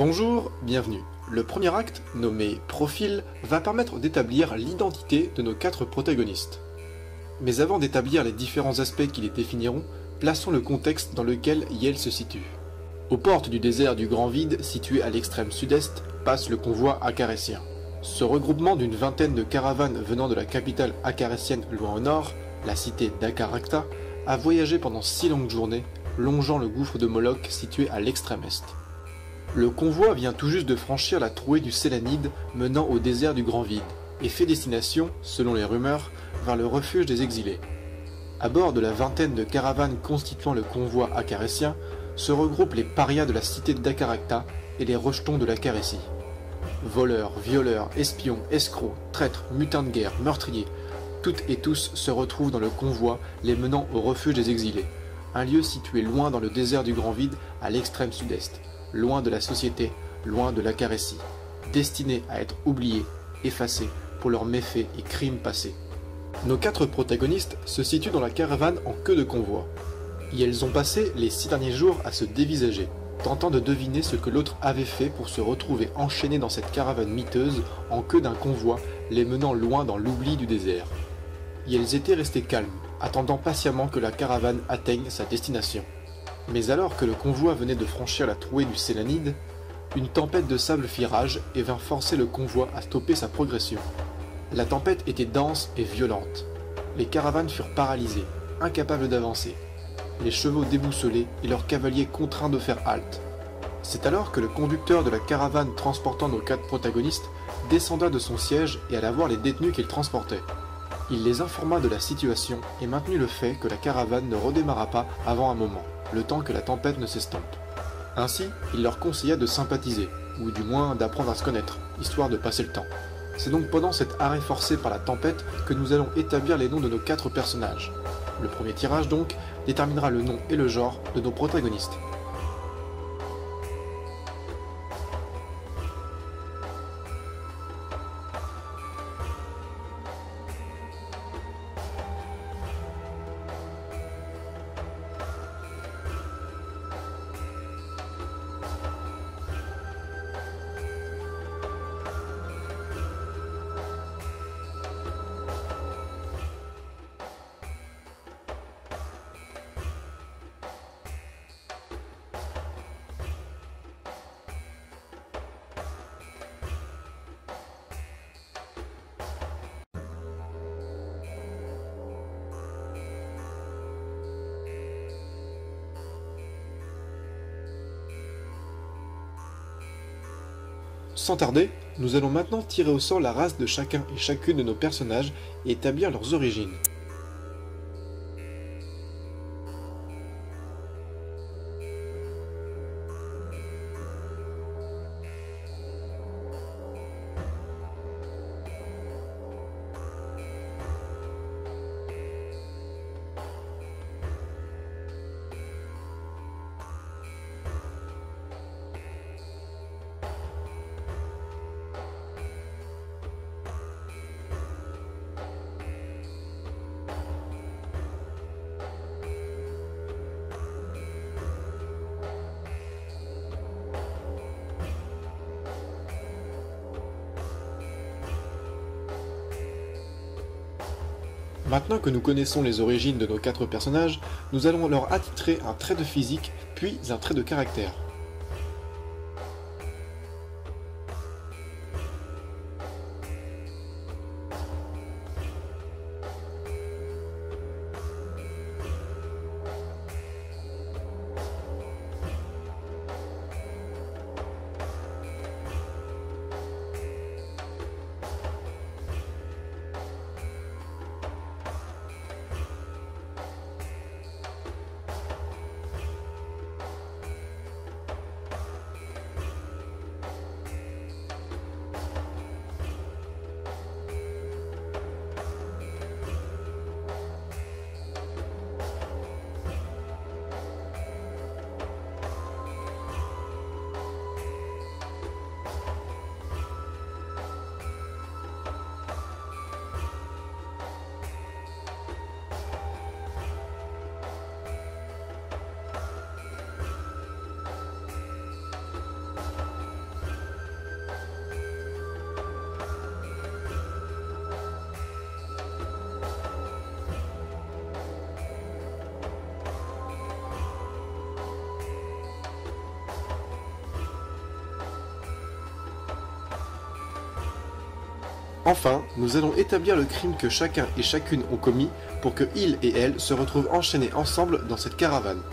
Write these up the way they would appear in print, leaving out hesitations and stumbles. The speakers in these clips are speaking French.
Bonjour, bienvenue. Le premier acte, nommé Profil, va permettre d'établir l'identité de nos 4 protagonistes. Mais avant d'établir les différents aspects qui les définiront, plaçons le contexte dans lequel Yael se situe. Aux portes du désert du Grand Vide, situé à l'extrême sud-est, passe le convoi acarécien. Ce regroupement d'une vingtaine de caravanes venant de la capitale acarécienne loin au nord, la cité d'Acaracta, a voyagé pendant 6 longues journées, longeant le gouffre de Moloch situé à l'extrême est. Le convoi vient tout juste de franchir la trouée du Sélanide menant au désert du Grand Vide, et fait destination, selon les rumeurs, vers le refuge des exilés. À bord de la vingtaine de caravanes constituant le convoi acarécien, se regroupent les parias de la cité d'Acaracta et les rejetons de l'Acarécie. Voleurs, violeurs, espions, escrocs, traîtres, mutins de guerre, meurtriers, toutes et tous se retrouvent dans le convoi les menant au refuge des exilés, un lieu situé loin dans le désert du Grand Vide à l'extrême sud-est, loin de la société, loin de l'Acarécie, destiné à être oubliés, effacés pour leurs méfaits et crimes passés. Nos 4 protagonistes se situent dans la caravane en queue de convoi, et elles ont passé les 6 derniers jours à se dévisager, tentant de deviner ce que l'autre avait fait pour se retrouver enchaîné dans cette caravane miteuse en queue d'un convoi les menant loin dans l'oubli du désert. Et elles étaient restées calmes, attendant patiemment que la caravane atteigne sa destination. Mais alors que le convoi venait de franchir la trouée du Sélanide, une tempête de sable fit rage et vint forcer le convoi à stopper sa progression. La tempête était dense et violente. Les caravanes furent paralysées, incapables d'avancer, les chevaux déboussolés et leurs cavaliers contraints de faire halte. C'est alors que le conducteur de la caravane transportant nos 4 protagonistes descenda de son siège et alla voir les détenus qu'il transportait. Il les informa de la situation et maintenut le fait que la caravane ne redémarra pas avant un moment, le temps que la tempête ne s'estompe. Ainsi, il leur conseilla de sympathiser, ou du moins d'apprendre à se connaître, histoire de passer le temps. C'est donc pendant cet arrêt forcé par la tempête que nous allons établir les noms de nos 4 personnages. Le premier tirage donc déterminera le nom et le genre de nos protagonistes. Sans tarder, nous allons maintenant tirer au sort la race de chacun et chacune de nos personnages et établir leurs origines. Maintenant que nous connaissons les origines de nos 4 personnages, nous allons leur attitrer un trait de physique, puis un trait de caractère. Enfin, nous allons établir le crime que chacun et chacune ont commis pour que il et elle se retrouvent enchaînés ensemble dans cette caravane.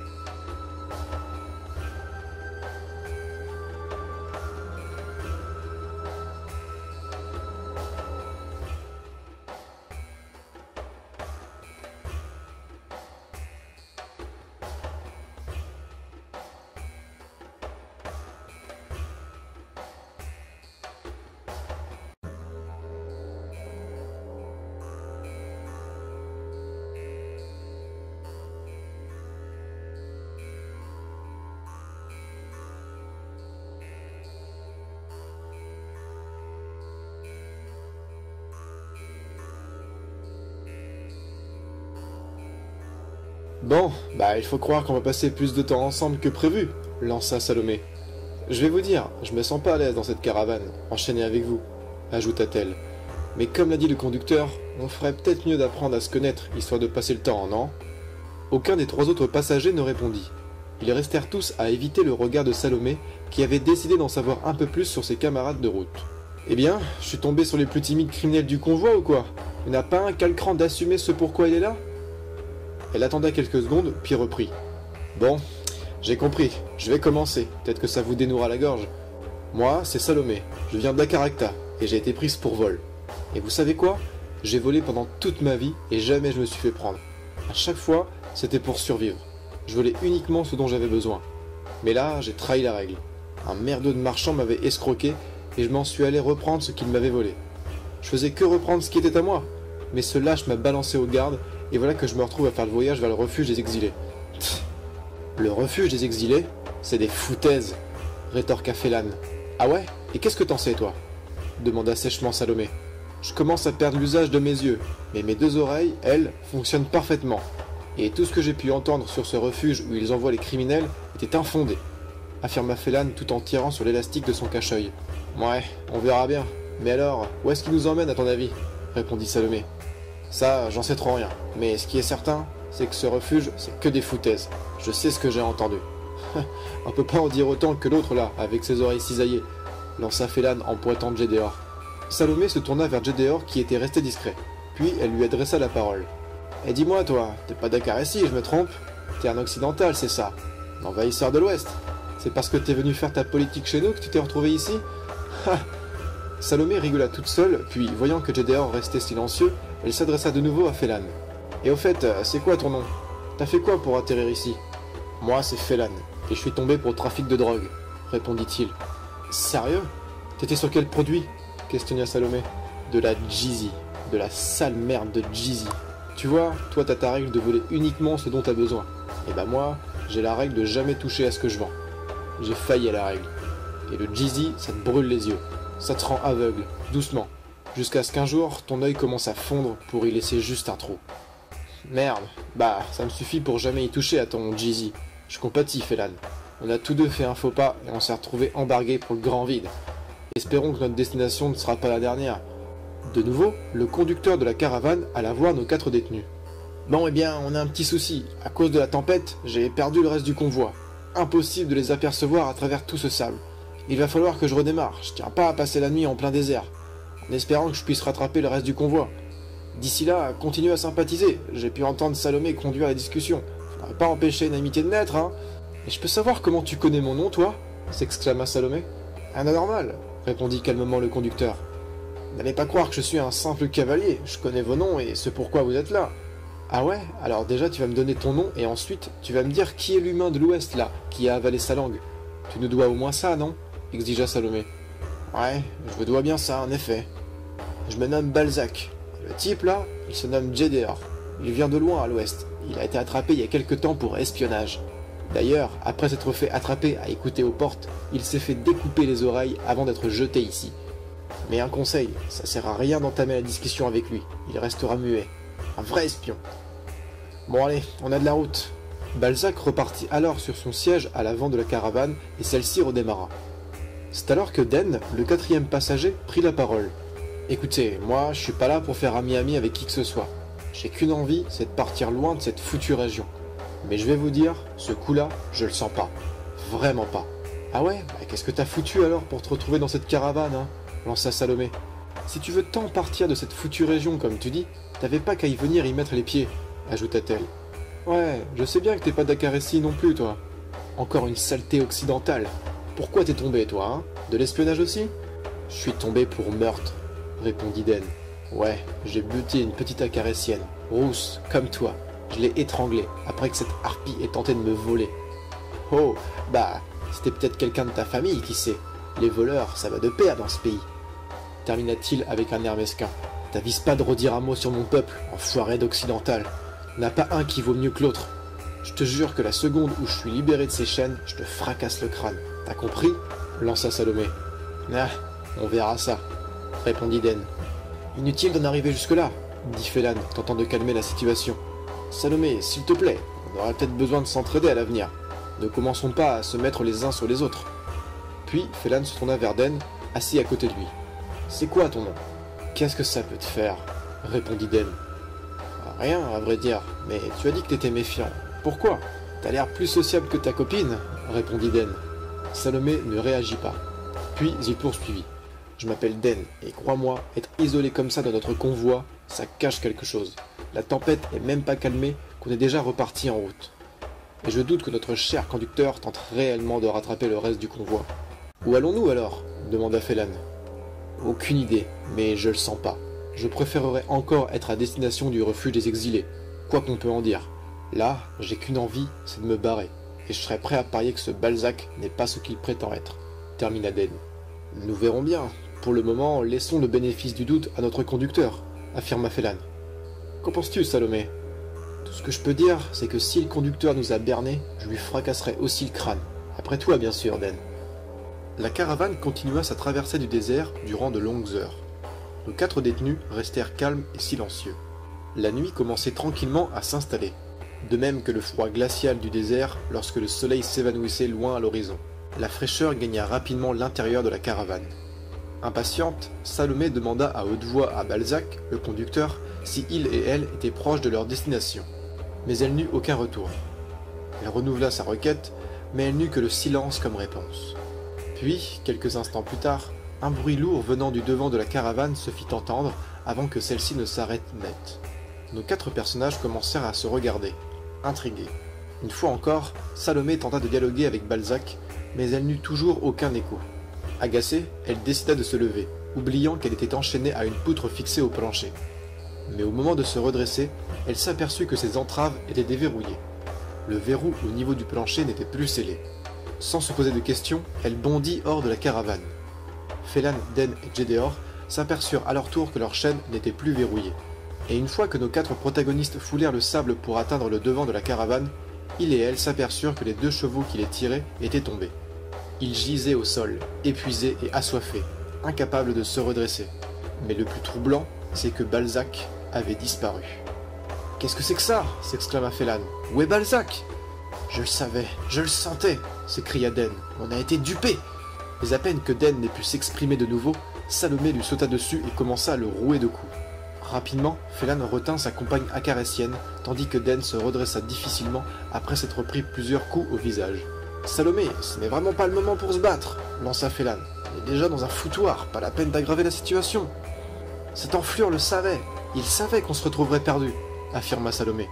Bon, bah il faut croire qu'on va passer plus de temps ensemble que prévu, lança Salomé. Je vais vous dire, je me sens pas à l'aise dans cette caravane, enchaînée avec vous, ajouta-t-elle. Mais comme l'a dit le conducteur, on ferait peut-être mieux d'apprendre à se connaître, histoire de passer le temps, non? Aucun des trois autres passagers ne répondit. Ils restèrent tous à éviter le regard de Salomé, qui avait décidé d'en savoir un peu plus sur ses camarades de route. Eh bien, je suis tombé sur les plus timides criminels du convoi ou quoi? Il n'y en a pas un qui a le cran d'assumer ce pourquoi il est là? Elle attendit quelques secondes, puis reprit. Bon, j'ai compris, je vais commencer, peut-être que ça vous dénouera la gorge. Moi, c'est Salomé, je viens d'Akaracta, et j'ai été prise pour vol. Et vous savez quoi? J'ai volé pendant toute ma vie, et jamais je me suis fait prendre. À chaque fois, c'était pour survivre. Je volais uniquement ce dont j'avais besoin. Mais là, j'ai trahi la règle. Un merdeux de marchand m'avait escroqué, et je m'en suis allé reprendre ce qu'il m'avait volé. Je faisais que reprendre ce qui était à moi. Mais ce lâche m'a balancé aux gardes, et voilà que je me retrouve à faire le voyage vers le refuge des exilés. Tch. Le refuge des exilés? C'est des foutaises, rétorqua Félan. Ah ouais? Et qu'est-ce que t'en sais, toi? Demanda sèchement Salomé. Je commence à perdre l'usage de mes yeux, mais mes deux oreilles, elles, fonctionnent parfaitement. Et tout ce que j'ai pu entendre sur ce refuge où ils envoient les criminels était infondé, affirma Félan tout en tirant sur l'élastique de son cache-œil. Ouais, on verra bien. Mais alors, où est-ce qu'il nous emmène à ton avis? Répondit Salomé. Ça, j'en sais trop rien. Mais ce qui est certain, c'est que ce refuge, c'est que des foutaises. Je sais ce que j'ai entendu. On peut pas en dire autant que l'autre là, avec ses oreilles cisaillées, lança Félan en pointant Gédéor. Salomé se tourna vers Gédéor qui était resté discret. Puis elle lui adressa la parole. Et dis-moi toi, t'es pas d'Akaressi, je me trompe? T'es un occidental, c'est ça? Un envahisseur de l'Ouest? C'est parce que t'es venu faire ta politique chez nous que tu t'es retrouvé ici? Salomé rigola toute seule, puis, voyant que Gédéor restait silencieux, elle s'adressa de nouveau à Félan. Et au fait, c'est quoi ton nom? T'as fait quoi pour atterrir ici? Moi, c'est Félan, et je suis tombé pour trafic de drogue, répondit-il. Sérieux? T'étais sur quel produit? Questionna Salomé. De la Jeezy, de la sale merde de Jeezy. Tu vois, toi t'as ta règle de voler uniquement ce dont t'as besoin. Et bah moi, j'ai la règle de jamais toucher à ce que je vends. J'ai failli à la règle. Et le Jeezy, ça te brûle les yeux. Ça te rend aveugle, doucement. Jusqu'à ce qu'un jour, ton œil commence à fondre pour y laisser juste un trou. Merde, bah, ça me suffit pour jamais y toucher à ton Jeezy. Je compatis, Félan. On a tous deux fait un faux pas et on s'est retrouvés embargués pour le grand vide. Espérons que notre destination ne sera pas la dernière. De nouveau, le conducteur de la caravane alla voir nos 4 détenus. Bon, eh bien, on a un petit souci. À cause de la tempête, j'ai perdu le reste du convoi. Impossible de les apercevoir à travers tout ce sable. Il va falloir que je redémarre. Je tiens pas à passer la nuit en plein désert. En espérant que je puisse rattraper le reste du convoi. D'ici là, continuez à sympathiser. J'ai pu entendre Salomé conduire la discussion. Faudrait pas empêcher une amitié de naître, hein. Et je peux savoir comment tu connais mon nom, toi? S'exclama Salomé. Un anormal, répondit calmement le conducteur. N'allez pas croire que je suis un simple cavalier. Je connais vos noms et ce pourquoi vous êtes là. Ah ouais? Alors déjà tu vas me donner ton nom et ensuite tu vas me dire qui est l'humain de l'Ouest là, qui a avalé sa langue. Tu nous dois au moins ça, non? Exigea Salomé. Ouais, je vous dois bien ça, en effet. Je me nomme Balzac. Le type là, il se nomme Gédéor. Il vient de loin à l'Ouest. Il a été attrapé il y a quelque temps pour espionnage. D'ailleurs, après s'être fait attraper à écouter aux portes, il s'est fait découper les oreilles avant d'être jeté ici. Mais un conseil, ça sert à rien d'entamer la discussion avec lui. Il restera muet. Un vrai espion. Bon allez, on a de la route. Balzac repartit alors sur son siège à l'avant de la caravane et celle-ci redémarra. C'est alors que Den, le 4e passager, prit la parole. Écoutez, moi, je suis pas là pour faire ami-ami avec qui que ce soit. J'ai qu'une envie, c'est de partir loin de cette foutue région. Mais je vais vous dire, ce coup-là, je le sens pas. Vraiment pas. Ah ouais? Bah, qu'est-ce que t'as foutu alors pour te retrouver dans cette caravane, hein? Lança Salomé. Si tu veux tant partir de cette foutue région comme tu dis, t'avais pas qu'à y venir y mettre les pieds, ajouta-t-elle. Ouais, je sais bien que t'es pas d'Acaressi non plus, toi. Encore une saleté occidentale. Pourquoi t'es tombé, toi, hein? De l'espionnage aussi? Je suis tombé pour meurtre, répondit Den. Ouais, j'ai buté une petite acaressienne, rousse, comme toi. Je l'ai étranglée, après que cette harpie ait tenté de me voler. Oh, bah, c'était peut-être quelqu'un de ta famille, qui sait. Les voleurs, ça va de pair dans ce pays. Termina-t-il avec un air mesquin. T'avises pas de redire un mot sur mon peuple, enfoiré d'occidental. N'a pas un qui vaut mieux que l'autre. Je te jure que la seconde où je suis libéré de ces chaînes, je te fracasse le crâne. T'as compris? Lança Salomé. Ah, on verra ça, répondit Den. Inutile d'en arriver jusque-là, dit Félan, tentant de calmer la situation. Salomé, s'il te plaît, on aura peut-être besoin de s'entraider à l'avenir. Ne commençons pas à se mettre les uns sur les autres. Puis Félan se tourna vers Den, assis à côté de lui. C'est quoi ton nom? Qu'est-ce que ça peut te faire? Répondit Den. Rien, à vrai dire, mais tu as dit que t'étais méfiant. Pourquoi? T'as l'air plus sociable que ta copine, répondit Den. Salomé ne réagit pas. Puis il poursuivit. Je m'appelle Den, et crois-moi, être isolé comme ça dans notre convoi, ça cache quelque chose. La tempête est même pas calmée, qu'on est déjà reparti en route. Et je doute que notre cher conducteur tente réellement de rattraper le reste du convoi. Où allons-nous alors? Demanda Félan. Aucune idée, mais je le sens pas. Je préférerais encore être à destination du refuge des exilés, quoi qu'on peut en dire. Là, j'ai qu'une envie, c'est de me barrer, et je serais prêt à parier que ce Balzac n'est pas ce qu'il prétend être, termina Den. Nous verrons bien. Pour le moment, laissons le bénéfice du doute à notre conducteur, affirma Félan. Qu'en penses-tu, Salomé? Tout ce que je peux dire, c'est que si le conducteur nous a bernés, je lui fracasserai aussi le crâne. Après toi, bien sûr, Den. La caravane continua sa traversée du désert durant de longues heures. Nos 4 détenus restèrent calmes et silencieux. La nuit commençait tranquillement à s'installer, de même que le froid glacial du désert lorsque le soleil s'évanouissait loin à l'horizon. La fraîcheur gagna rapidement l'intérieur de la caravane. Impatiente, Salomé demanda à haute voix à Balzac, le conducteur, si il et elle étaient proches de leur destination. Mais elle n'eut aucun retour. Elle renouvela sa requête, mais elle n'eut que le silence comme réponse. Puis, quelques instants plus tard, un bruit lourd venant du devant de la caravane se fit entendre avant que celle-ci ne s'arrête net. Nos 4 personnages commencèrent à se regarder, intrigués. Une fois encore, Salomé tenta de dialoguer avec Balzac, mais elle n'eut toujours aucun écho. Agacée, elle décida de se lever, oubliant qu'elle était enchaînée à une poutre fixée au plancher. Mais au moment de se redresser, elle s'aperçut que ses entraves étaient déverrouillées. Le verrou au niveau du plancher n'était plus scellé. Sans se poser de questions, elle bondit hors de la caravane. Félan, Den et Gédéor s'aperçurent à leur tour que leur chaîne n'était plus verrouillée. Et une fois que nos 4 protagonistes foulèrent le sable pour atteindre le devant de la caravane, il et elle s'aperçurent que les 2 chevaux qui les tiraient étaient tombés. Ils gisaient au sol, épuisés et assoiffés, incapables de se redresser. Mais le plus troublant, c'est que Balzac avait disparu. « Qu'est-ce que c'est que ça » s'exclama Félan. « Où est Balzac ?»« Je le savais, je le sentais » s'écria Den. « On a été dupés !» Mais à peine que Den n'ait pu s'exprimer de nouveau, Salomé lui sauta dessus et commença à le rouer de coups. Rapidement, Félan retint sa compagne acaressienne, tandis que Den se redressa difficilement après s'être pris plusieurs coups au visage. « Salomé, ce n'est vraiment pas le moment pour se battre !» lança Félan. « On est déjà dans un foutoir, pas la peine d'aggraver la situation !»« Cet enflure le savait, il savait qu'on se retrouverait perdu !» affirma Salomé.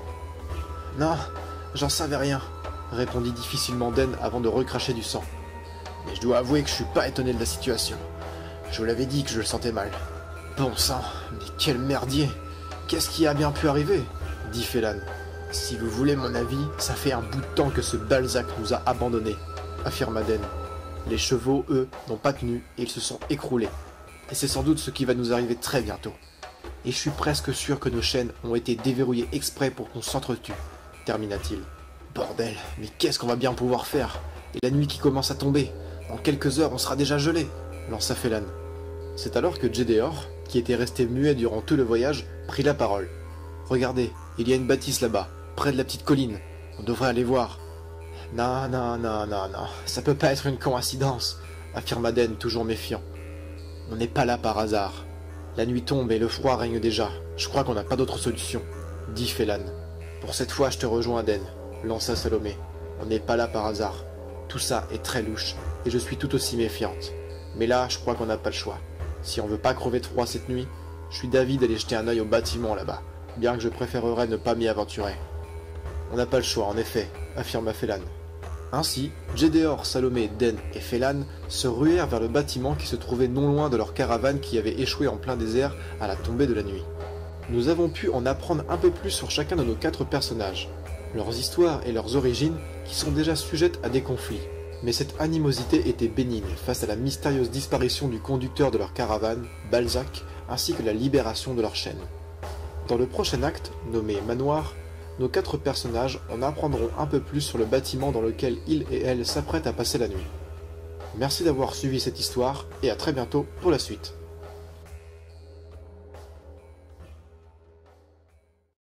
« Non, j'en savais rien !» répondit difficilement Den avant de recracher du sang. « Mais je dois avouer que je suis pas étonné de la situation. Je vous l'avais dit que je le sentais mal. »« Bon sang, mais quel merdier! Qu'est-ce qui a bien pu arriver ?» dit Félan. « Si vous voulez mon avis, ça fait un bout de temps que ce Balzac nous a abandonnés, » affirma Den. « Les chevaux, eux, n'ont pas tenu et ils se sont écroulés. Et c'est sans doute ce qui va nous arriver très bientôt. Et je suis presque sûr que nos chaînes ont été déverrouillées exprès pour qu'on s'entretue, » termina-t-il. « Bordel, mais qu'est-ce qu'on va bien pouvoir faire? Et la nuit qui commence à tomber. Dans quelques heures, on sera déjà gelé, » lança Félan. C'est alors que Gédéor, qui était resté muet durant tout le voyage, prit la parole. « Regardez, il y a une bâtisse là-bas, près de la petite colline. On devrait aller voir. »« Non, non, non, non, non, ça peut pas être une coïncidence, » affirma Den, toujours méfiant. « On n'est pas là par hasard. La nuit tombe et le froid règne déjà. Je crois qu'on n'a pas d'autre solution, » dit Félan. « Pour cette fois, je te rejoins, Den, » lança Salomé. « On n'est pas là par hasard. Tout ça est très louche, et je suis tout aussi méfiante. Mais là, je crois qu'on n'a pas le choix. Si on veut pas crever de froid cette nuit, je suis d'avis d'aller jeter un œil au bâtiment là-bas, bien que je préférerais ne pas m'y aventurer. On n'a pas le choix, en effet, affirma Félan. Ainsi, Gédéor, Salomé, Den et Félan se ruèrent vers le bâtiment qui se trouvait non loin de leur caravane qui avait échoué en plein désert à la tombée de la nuit. Nous avons pu en apprendre un peu plus sur chacun de nos 4 personnages, leurs histoires et leurs origines qui sont déjà sujettes à des conflits. Mais cette animosité était bénigne face à la mystérieuse disparition du conducteur de leur caravane, Balzac, ainsi que la libération de leur chaîne. Dans le prochain acte, nommé Manoir, nos 4 personnages en apprendront un peu plus sur le bâtiment dans lequel ils et elles s'apprêtent à passer la nuit. Merci d'avoir suivi cette histoire et à très bientôt pour la suite.